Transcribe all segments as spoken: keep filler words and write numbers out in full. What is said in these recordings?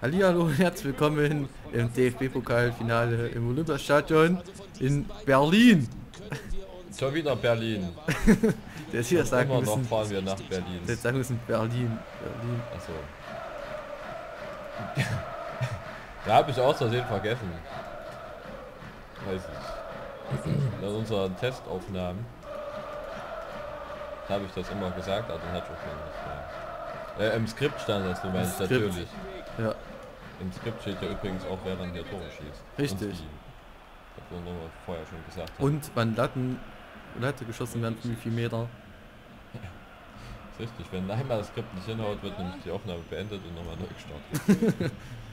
Hallihallo und herzlich willkommen im D F B-Pokalfinale im Olympiastadion in Berlin. Schon wieder Berlin. Der ist hier Und sagen immer müssen, noch fahren wir nach Berlin. der sagen müssen Berlin. Berlin. Achso. Da habe ich aus Versehen vergessen. Weiß ich. In unseren Testaufnahmen habe ich das immer gesagt, aber dann hat schon nicht mehr. Äh, im Skript stand das, du meinst Skript. natürlich. Ja, Im Skript steht ja übrigens auch, wer dann hier Tore schießt. Richtig. Und die. Das wir nur vorher schon gesagt haben. und wann Latten, Latte geschossen werden, von wie viel Meter. Ist richtig, wenn einmal das Skript nicht hinhaut, wird nämlich die Aufnahme beendet und nochmal neu gestartet.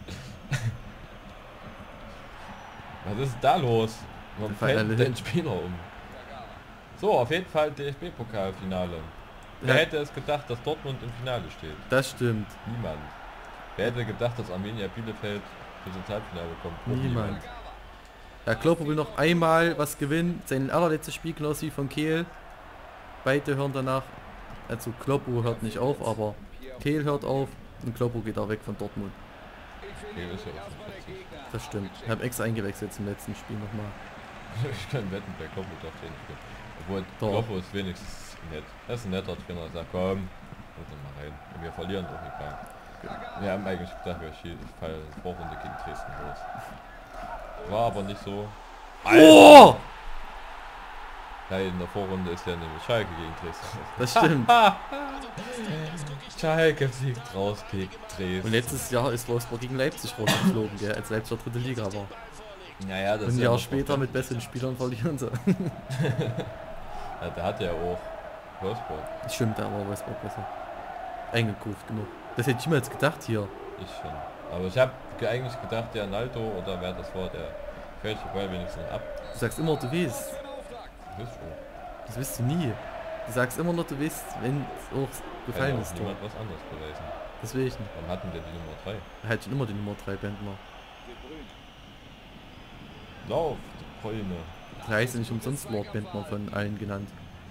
Was ist da los? Man Da fallen alle fällt hin. den Spieler um. So, auf jeden Fall D F B-Pokalfinale. Wer Ja. hätte es gedacht, dass Dortmund im Finale steht? Das stimmt. Niemand. Wer hätte gedacht, dass Arminia Bielefeld bis ins Halbfinale kommt? Auch Niemand. Ja, Kloppo will noch einmal was gewinnen. Sein allerletztes Spiel genauso wie von Kehl. Beide hören danach. Also Kloppo hört nicht auf, aber Kehl hört auf und Kloppo geht auch weg von Dortmund. Okay, ist ja auch schon vierzig. Das stimmt. Ich habe extra eingewechselt zum letzten Spiel nochmal. Ich kann wetten, der Kloppo darf den nicht. Obwohl, Doch. Kloppo ist wenigstens nett. Er ist ein netter Trainer, sagt komm, und dann mal rein. Und wir verlieren auch egal. Wir haben eigentlich gedacht, wir fallen Vorrunde gegen Dresden los. War aber nicht so. Oh! Ja, in der Vorrunde ist ja nämlich Schalke gegen Dresden. Das stimmt. Schalke fliegt raus gegen Dresden. Und letztes Jahr ist Wolfsburg gegen Leipzig rausgeflogen, gell, als Leipzig dritte Liga war. Naja, das Und ein ist ja Jahr noch später mit besseren Spielern verlieren sie. Ja, der hat ja auch Wolfsburg. Das stimmt, da war Wolfsburg besser. Eingekauft genug. Das hätte ich niemals gedacht hier. Ich schon. Aber ich habe eigentlich gedacht, der Naldo oder wer das war, der fällt die Ball wenigstens ab. Du sagst immer, du weißt. Das ist schon. Das wirst du nie. Du sagst immer nur, du weißt, wenn es auch gefallen Kann ist. auch Tor. niemand was anderes beweisen. Deswegen. Warum hatten wir die Nummer drei? Er hat schon immer die Nummer drei Bändner. Lauf, die Bräune. drei ist nicht umsonst Lord Bändner von allen genannt.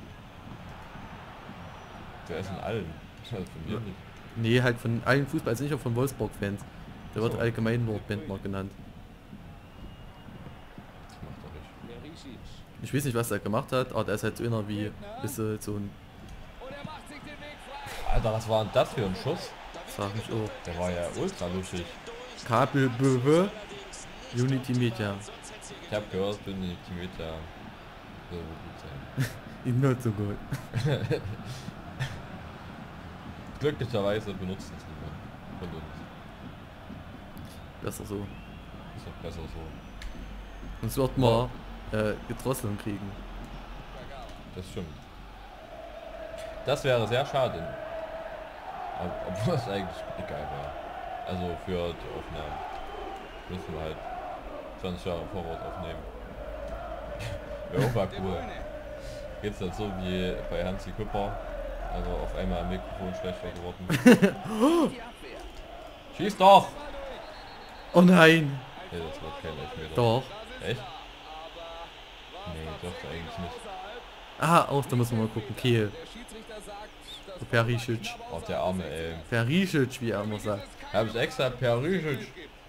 Der ist in allen. Also von mir Ja. nicht. Nee, halt von allen Fußball, also nicht auch von Wolfsburg-Fans. Der wird So. allgemein Lord Bändner genannt. Das macht er nicht. Ich weiß nicht, was er gemacht hat, aber der ist halt so einer wie bisschen so ein, Alter, was war denn das für ein Schuss? sag ich auch, Der war ja ultra lustig. Kabel B W Unity Media. Ich habe gehört, bin die Meter so gut sein. Ist not so gut. Glücklicherweise benutzt es niemand von uns. Besser so. Ist doch besser so. Sonst wird man äh, Gedrosselung kriegen. Das stimmt. Das wäre sehr schade. Ob- Obwohl es eigentlich egal wäre. Also für die Aufnahmen müssen wir halt zwanzig Jahre Vorwort aufnehmen. Wäre auch mal cool. Geht's dann so wie bei Hansi Küpper. Also auf einmal am Mikrofon schlechter geworden. Schieß doch! Oh nein! Nee, das wird kein Elfmeter. Doch. Echt? Nee, dürfte eigentlich nicht. Ah, auch da muss man mal gucken. Kehl. So Perisic. Auch der Arme, ey. Perisic, wie er immer sagt. Habe ich extra Perisic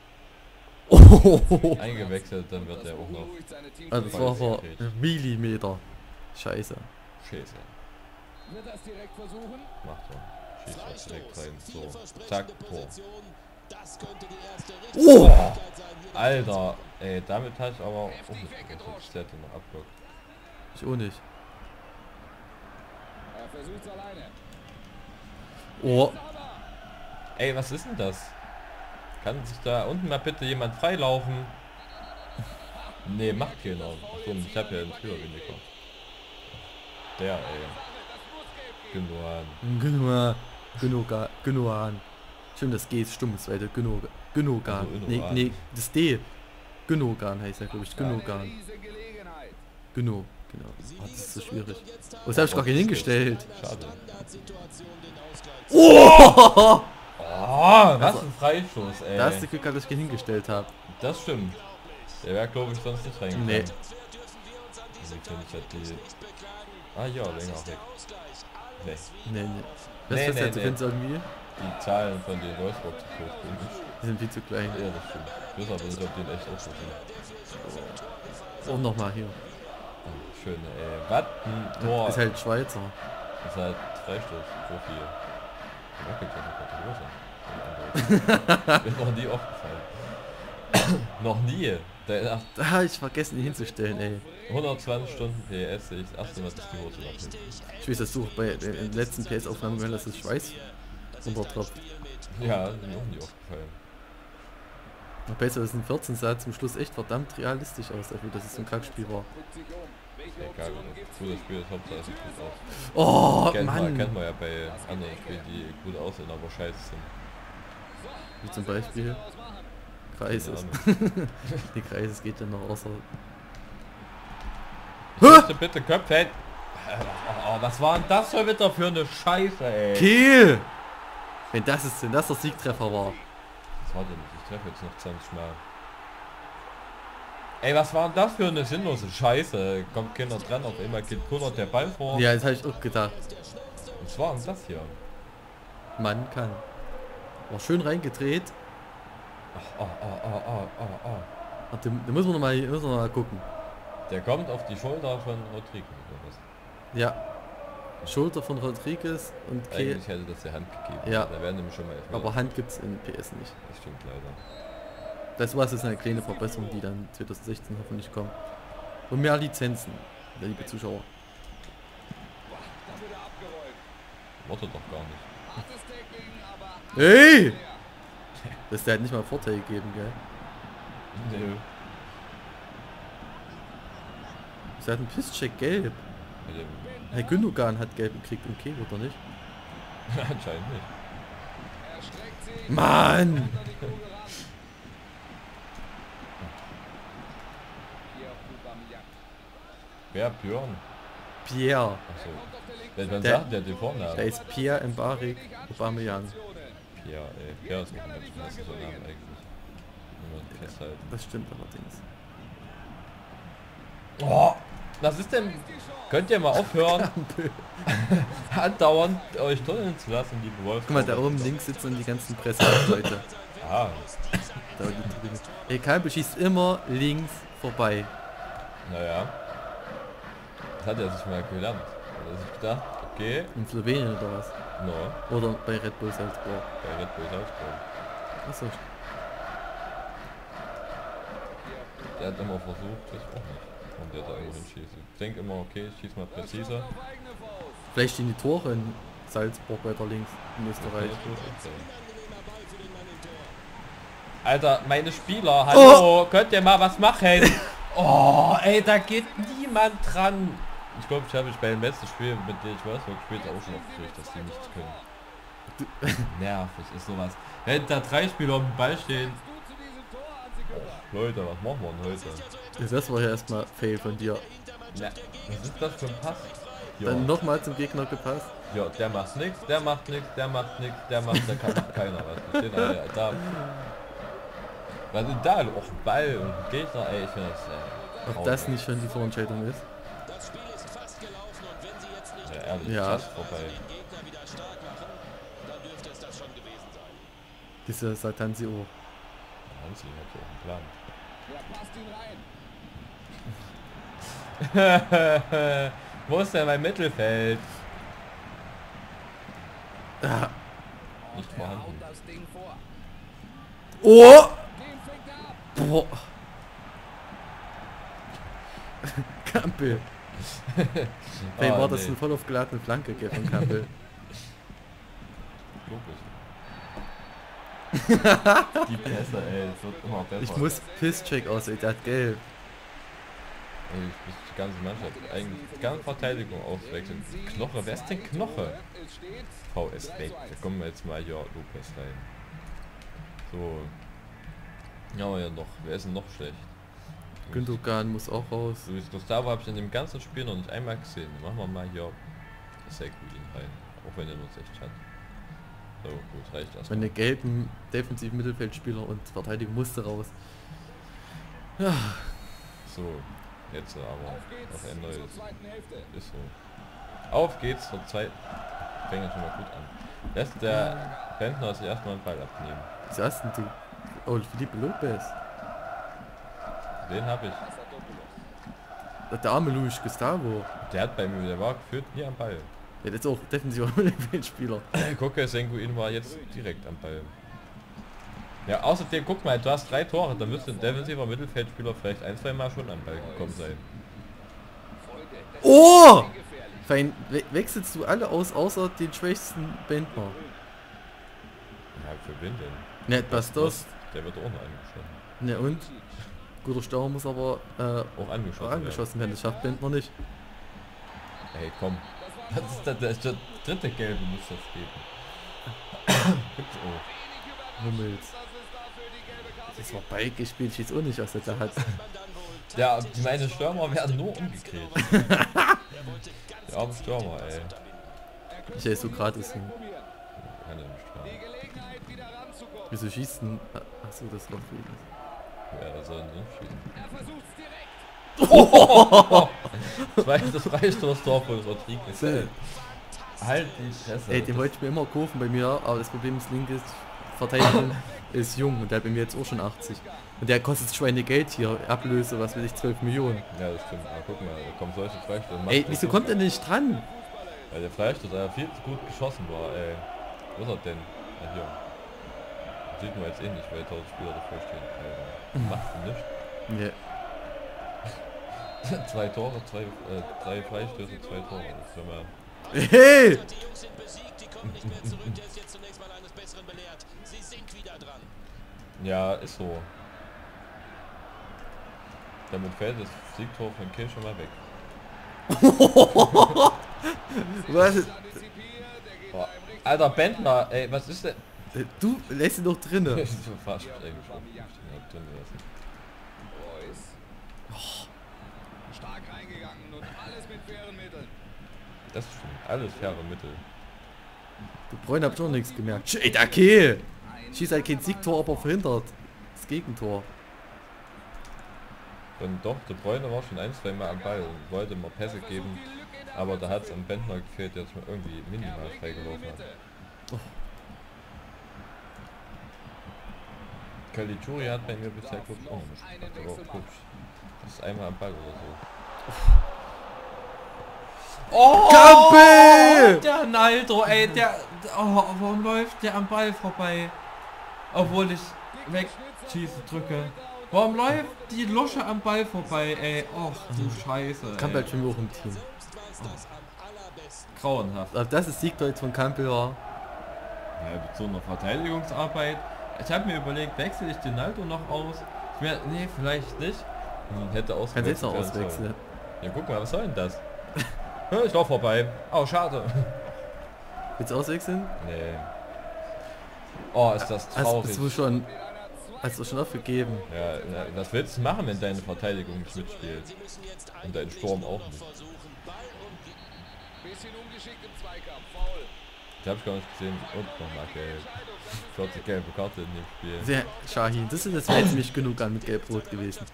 Oh, eingewechselt, dann wird er auch noch also das war vor Millimeter. Scheiße. Scheiße. Macht er. Schießt er direkt rein. So. Zack, Tor. Oh! Alter, ey, damit hatte ich aber auch nicht gerechnet, dass der den noch abblockt. Ich auch nicht. Oh, Ey, was ist denn das? Kann sich da unten mal bitte jemand freilaufen? Nee, macht keiner. Achso, ich hab ja einen Tür weniger. Der, ey. Genoan. Günua. Günuga. Günuan. Stimmt, das G ist stumm, das zweite. Günuga. Günogan. Also Nee, Günogan. nee, das D. Günogan heißt er, glaube ich. Günogan. Güno. Genau. Oh, das ist so schwierig. Oh, das habe ich gar nicht hingestellt. Schade. Oh! Oh, was ein Freischuss, ey. Da hast du Glück, dass ich ihn hingestellt habe. Das stimmt. Der wäre, glaube ich, sonst nicht reingekommen. Nee. Wie finde ich halt die... Ah ja, länger weg. Nee. Nee, nee. Was Nee, ist nee, jetzt, du nee. findest irgendwie? die Zahlen von den Wolfsburg zu groß sind. Die sind viel zu klein. Ja, das stimmt. Ich weiß aber nicht, ob die in echt auch so sind. Und nochmal hier. Oh, schön, ey. Was ein Tor. Ist halt Schweizer. Das ist halt Freistoß. Profi. Wackelt ja noch Hose. Mir ist noch nie aufgefallen. Noch nie. Da, Da habe ich vergessen, ihn hinzustellen, ey. hundertzwanzig Stunden P S, ich das erste Mal, dass die Hose wackelt. Ich weiß, dass du auch bei den letzten P S-Aufnahmen gehört hast, dass es Schweiß runtertropft. Ja, ist mir auch nie aufgefallen. Aber besser, dass ein vierzehn sah zum Schluss echt verdammt realistisch aus, dafür, dass es so ein Kackspiel war. Egal, gutes Spiel ist Hauptsache es sieht gut aus. Oh, kennt Mann! Man, kennt man ja bei anderen Spielen, die gut aussehen, aber scheiße sind. Wie zum Beispiel Kreises. Die Kreises geht ja noch außer... Ich möchte bitte Köpfe. Oh, was war denn das schon wieder für eine Scheiße, ey? Kiel! Wenn das ist, wenn das der Siegtreffer war. Was war denn? Ich treffe jetzt noch zwanzig Mal. Ey, was war denn das für eine sinnlose Scheiße? Kommt keiner dran, auf einmal geht kullert der Ball vor. Ja, das habe ich auch gedacht. Was war denn das hier? Man kann. War schön reingedreht. Oh, oh, oh, oh, oh, oh, oh. Ach, da, da müssen wir noch mal, müssen wir noch mal gucken. Der kommt auf die Schulter von Rodrigo oder was? Ja. Schulter von Rodriguez und Kehl. Eigentlich hätte das der Hand gegeben. Ja. Da werden nämlich schon mal Elfmeter. Aber Hand gibt es in P S nicht. Das stimmt leider. Das war jetzt eine kleine Verbesserung, die dann zwanzig sechzehn hoffentlich kommt. Und mehr Lizenzen, liebe Zuschauer. Wollte doch gar nicht. Hey! Das ist der hat nicht mal Vorteil gegeben, gell? Nö. Sie hat einen Pisscheck gelb. Mit dem Herr Gündogan hat gelb gekriegt und Kehl, oder nicht? anscheinend nicht. Mann! Wer? Björn? Pierre. Achso. Wenn man Der- sagt, der den Vornamen. Der ist Pierre Mbarik Aubameyang. Pierre, ey. Pierre ist noch ein ganz nicer Name eigentlich. Wenn man festhalten. Das stimmt allerdings. Oh! Was ist denn? Könnt ihr mal aufhören, andauernd euch tunneln zu lassen, liebe Wolf? Guck mal, da oben links sitzen die ganzen Presseleute. Ah, Da die drüben. Ey, Kalbe schießt immer links vorbei. naja. Das hat er sich mal gelernt. Er hat sich gedacht, okay, In Slowenien oder was? no, Oder bei Red Bull Salzburg. bei Red Bull Salzburg. Achso. Der hat immer versucht, das auch nicht. Und der da irgendwo schießt. Ich denke immer, okay, ich schieß mal präziser. Vielleicht stehen die Tore in Salzburg weiter links in Österreich. Alter, meine Spieler, hallo, könnt ihr mal was machen? Oh, ey, da geht niemand dran. Ich glaube, ich habe mich bei dem letzten Spiel, mit dem ich Wolfsburg gespielt auch schon aufgeregt, dass die nichts können. Nervig ist sowas. Wenn da drei Spieler auf dem Ball stehen. Oh, Leute, was machen wir denn heute? Das war ja erstmal Fail von dir. Na, was ist das für ein Pass? Ja, Dann nochmal zum Gegner gepasst. ja, der macht nichts, der macht nichts, der macht nichts, der macht, da kann keiner was. Wir stehen alle da. Was ist da? Auch ein Ball und ein Gegner, ey, ich finde das. Äh, Ob traurig. das nicht schon die Vorentscheidung ist? Ja, ehrlich, Ja. das ist vorbei. Diese Satansi oh. Hansi hat ja auch einen Plan. Wo ist denn mein Mittelfeld? Ah. Nicht vorhanden. Oh! Boah. Kampel. Hey, Oh, war das nee. eine voll aufgeladene Flanke gell, von Kampel? Die Pässe, ey, es wird immer besser. Ich muss Pisscheck aussehen, der hat gelb. Ey, ich muss die ganze Mannschaft, eigentlich die ganze Verteidigung auswechseln. Knoche, wer ist denn Knoche? V S weg. Da kommen wir jetzt mal hier Lopez rein. So. Ja, aber ja noch. Wer ist denn noch schlecht? Gündogan muss auch raus. Luis Gustavo habe ich in dem ganzen Spiel noch nicht einmal gesehen. Machen wir mal hier Seguin rein. Auch wenn er nur sechzig hat. So, gut, reicht erstmal. Meine gelben defensiven Mittelfeldspieler und Verteidigung musste raus. Ja, So, jetzt aber noch ein neues. Ist so. Auf geht's zur zweiten. Fängt ja schon mal gut an. Lässt der Bentner sich erstmal einen Ball abnehmen. Was hast denn du? Oh, Felipe Lopez. Den habe ich. Der arme Luis Gustavo. Der hat bei mir, der war gefühlt nie am Ball. Ja, das ist auch defensiver Mittelfeldspieler. Gucke, Senguin war jetzt direkt am Ball. Ja, außerdem, guck mal, du hast drei Tore, dann müsste ein defensiver Mittelfeldspieler vielleicht ein, zwei Mal schon am Ball gekommen sein. Oh! Fein, we wechselst du alle aus, außer den schwächsten Bentner. Ja, für wen denn? Ne, Bastos. Der wird auch noch angeschossen. Ne und? Guter Stauer muss aber äh, Auch angeschossen, auch angeschossen werden. Das schafft Bentner nicht. Hey, komm. Was ist das? Das ist der dritte Gelbe, muss das geben. Gibt's auch. Hummels. Das war Ball gespielt, ich weiß auch nicht, was er da hat. Ja, meine Stürmer werden nur umgekehrt. Der arme Stürmer, ey. Ich hätte so gratis hin. Kann er nicht fahren. Wieso schießt denn... Achso, das war Frieden. Ja, das soll nicht schießen. Zweites Freistoßtor von Rodriguez. So. Halt die Fresse. Ey, den wollte ich mir immer kaufen bei mir, aber das Problem ist, linke Verteidigung ist jung und der hat bei mir jetzt auch schon achtzig. Und der kostet Schweinegeld hier, Ablöse, was weiß ich, zwölf Millionen. Ja, das stimmt. Aber guck mal, da kommen solche Freistoße. Ey, wieso kommt der nicht dran? Weil der Freistoß ja viel zu gut geschossen war, ey. Wo ist er denn? Ja, hier. Sieht man jetzt eh nicht, weil tausend Spieler davor stehen. Alter. Macht nicht. Nee. Zwei Tore, zwei, äh, drei Freistöße, zwei Tore. Das ist ja mal... Hey! Ja, ist so. Damit fällt das Siegtor von Kiel schon mal weg. Was ist, Boah. Alter Bentner, ey, was ist denn? du lässt ihn doch drinne. Ich bin fast eigentlich schon drin gelassen. Stark reingegangen und alles mit fairen Mitteln. Das stimmt, alles faire Mittel. Du Bräun habt schon nichts gemerkt. Shit, okay. Schießt halt kein Siegtor, aber verhindert das Gegentor. Und doch, der Bräune war schon ein, zwei Mal am Ball und wollte mal Pässe geben, aber da hat es am Bentner gefehlt, der sich mal irgendwie minimal freigelaufen hat. Oh. Caligiuri hat bei mir bisher gut auch noch nicht gemacht, aber auch gut. Das ist einmal am Ball oder so. Oh! Campbell! Der Naldo, ey, der... Oh, warum läuft der am Ball vorbei? Obwohl ich wegschießen drücke. Warum läuft die Lusche am Ball vorbei, ey? Och, du Scheiße, Campbell ey. schon auch im Team. Grauenhaft. Aber das ist Siegtor jetzt von Campbell war. Ja, mit so einer Verteidigungsarbeit. Ich habe mir überlegt, wechsle ich den Naldo noch aus? Ich mir, nee, vielleicht nicht. Hm, hätte Kannst ausgewechselt jetzt noch werden sollen. auswechseln. Ja, guck mal, was soll denn das? Ich lauf vorbei. Oh, schade. Willst du auswechseln? Nee. Oh, ist das Hast traurig. du schon... Hast du schon aufgegeben? Ja, ja, was willst du machen, wenn deine Verteidigung nicht mitspielt? Und dein Sturm auch nicht. Bisschen ungeschickt im Zweikampf, faul. Ich hab's gar nicht gesehen. Und nochmal gelb. vierte gelbe Karte in dem Spiel. Sehr, Shahin, das ist jetzt jetzt nicht genug an mit Gelb-Rot gewesen.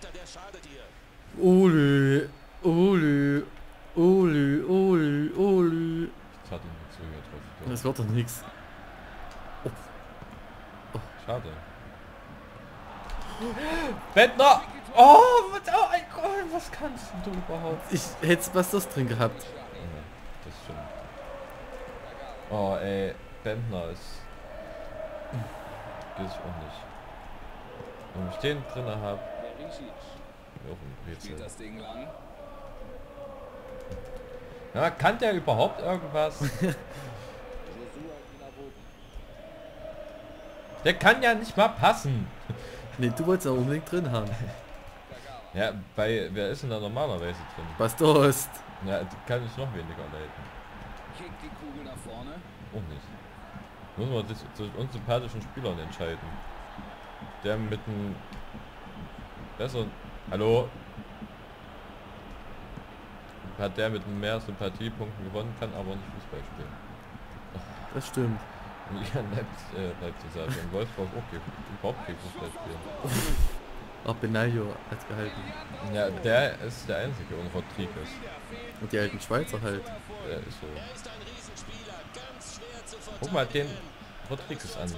Ole, Ole, Ole, Ole, Ole. Ich hatte ihn nicht zugehört drauf. Das wird doch nichts. Schade. Bentner! Oh, was, oh mein Gott, was kannst du überhaupt? Ich hätte was das drin gehabt. Ja, das stimmt. Oh ey, Bentner ist... Geht ich auch nicht. Wenn ich den drin habe, auch ein Spielt Rätsel. das Ding lang. Ja, kann der überhaupt irgendwas? Der kann ja nicht mal passen. Ne, du wolltest auch unbedingt drin haben. Ja, bei wer ist denn da normalerweise drin? Bastos. Ja, die kann ich noch weniger leiten. Kickt die Kugel nach vorne. Auch nicht. Muss man sich zwischen unsympathischen Spielern entscheiden. Der mit einem besseren... Hallo? Hat der mit mehr Sympathiepunkten gewonnen, kann aber nicht Fußball spielen. Das stimmt. Und ich kann Leipzig, äh, Leipzig sagen, in Wolfsburg auch kein- überhaupt kein Fußball spielen. Auch Benaglio hat gehalten. Ja, der ist der Einzige und Rodriguez. Und die alten Schweizer halt. Der ist so. Guck mal den Rodriguez an.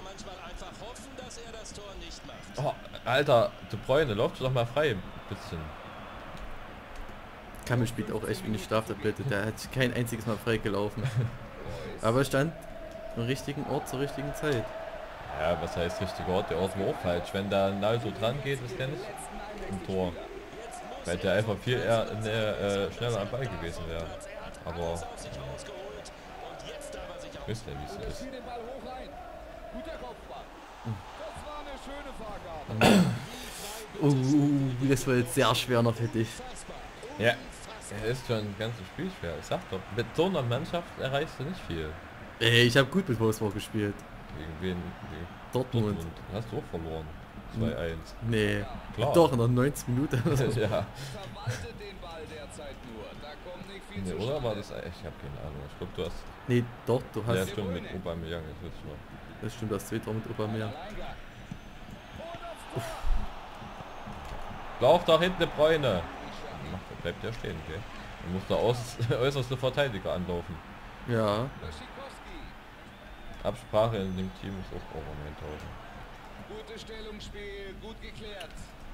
Oh, Alter, De Bruyne, läuft doch mal frei ein bisschen. Kammel spielt auch echt wie eine Schlaftablette, der hat sich kein einziges Mal freigelaufen. Aber er stand am richtigen Ort zur richtigen Zeit. Ja, was heißt richtiger Ort? Der Ort war auch falsch. Wenn da Naldo dran geht, ist der nicht im Tor. Weil der einfach viel eher äh, äh, schneller am Ball gewesen wäre. Aber ja. Ich weiß nicht, wie es ist. Uh, das war jetzt sehr schwer noch, hätte ich. Ja, er ist schon ein ganzes Spiel schwer. Ich sag doch, mit so einer Mannschaft erreichst du nicht viel. Ey, ich habe gut mit Wolfsburg gespielt. Gegen wen? Gegen Dortmund. Dortmund. Hast du auch verloren. zwei eins. Nee, Klar. doch, in der neunzig Minuten. Ja. Nee, oder war das... Ich habe keine Ahnung. Ich glaube, du hast... Nee, doch, du hast... Ja, stimmt, mit Aubameyang. Das wird's noch. Das stimmt, das zweite mit Aubameyang. Lauf doch hinten, De Bruyne. Ach, da bleibt der stehen, okay. Dann muss der aus, äußerste Verteidiger anlaufen. Ja. Absprache in dem Team ist auch Aubameyang tauschen. Gutes Stellungsspiel, gut geklärt.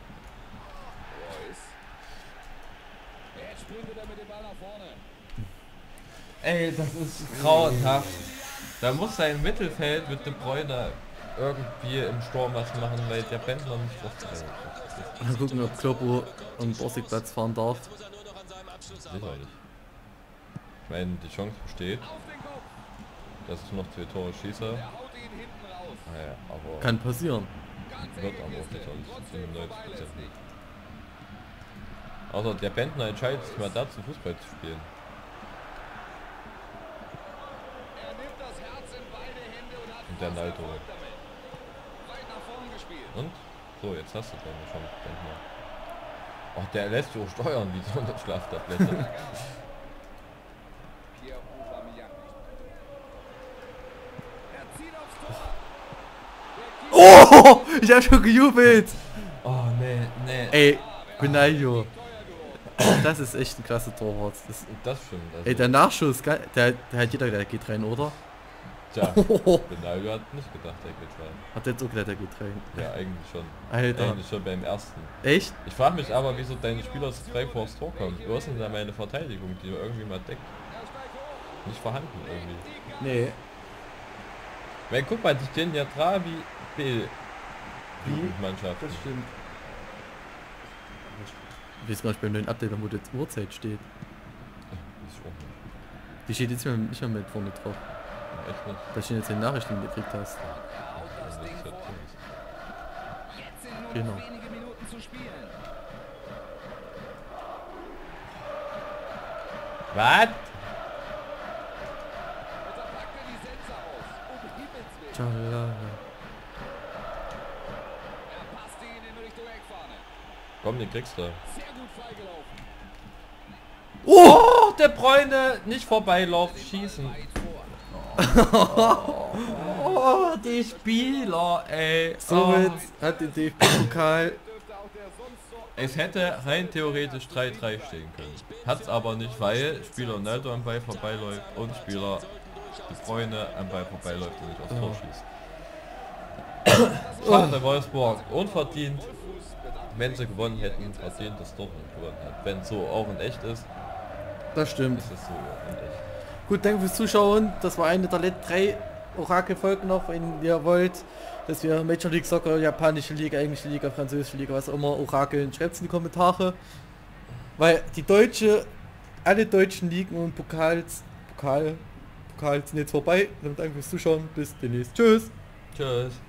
Reus. Jetzt sprintet er mit dem Ball nach vorne. Ey, das ist grauenhaft. Da muss sein Mittelfeld mit De Bruyne Irgendwie im Sturm was machen, weil der Pendler nicht was trägt. Mal gucken, ob Kloppo am Borsigplatz fahren darf. Sicher nicht. Ich meine, die Chance besteht, dass ich noch zwei Tore schieße. Naja, aber Kann passieren. wird aber auch sicherlich fünfundneunzig Prozent nicht. Außer der Bentner entscheidet sich mal dazu, Fußball zu spielen. Und der Naldo. Und? So, jetzt hast du deine Chance, Bentner. Ach, der lässt sich auch steuern wie so eine Schlaftablette. Oh, ich hab schon gejubelt. Oh, nee, nee. Ey, Benaglio. Das ist echt ein klasse Torwart. Das, Das stimmt. Also, ey, der Nachschuss, der, der hat jeder gedacht, der geht rein, oder? tja, Benaglio hat nicht gedacht, der geht rein. Hat jetzt auch gedacht, der geht rein. Ja, eigentlich schon. Alter. Eigentlich schon beim ersten. Echt? Ich frage mich aber, wieso deine Spieler zu frei vor das Tor kommen. Wo ist denn da meine Verteidigung, die irgendwie mal deckt? Nicht vorhanden irgendwie. Nee. Weil guck mal, die stehen ja dran wie Bill. Wie? Mannschaft. Das stimmt. Ich weiß gar nicht beim neuen Update, wo die Uhrzeit steht. Ist auch nicht. Die steht jetzt nicht mehr, nicht mehr mit vorne drauf. Echt nicht. Da stehen jetzt die Nachrichten, die du gekriegt hast. Also, das ist ja drin. Jetzt sind nur Genau. noch wenige Minuten zu spielen. Was? Und da packt er die Sense aus. Um Himmels Willen. Tschalala. Er passt ihn in Richtung Eckfahne. Komm, den kriegst du. Sehr gut freigelaufen. Oh, De Bruyne, nicht vorbeilaufen, schießen. Oh, die Spieler, ey. Somit Oh. hat der D F B-Pokal... Es hätte rein theoretisch drei drei stehen können. Hat's aber nicht, weil Spieler Ronaldo am Ball vorbeiläuft und Spieler De Bruyne am Ball vorbeiläuft und nicht aufs Tor schießt. Schade, Wolfsburg, unverdient. Wenn sie gewonnen hätten, verdient, dass Dortmund gewonnen hat. Wenn so auch in echt ist, Das stimmt. ist es so in echt. Gut, danke fürs Zuschauen. Das war eine der letzten drei Orakel-Folgen noch. Wenn ihr wollt, dass wir Major League Soccer, japanische Liga, englische Liga, französische Liga, was auch immer, Orakeln, schreibt es in die Kommentare. Weil die deutsche, alle deutschen Ligen und Pokals, Pokal, Pokal sind jetzt vorbei. Dann danke fürs Zuschauen. Bis demnächst. Tschüss. Tschüss.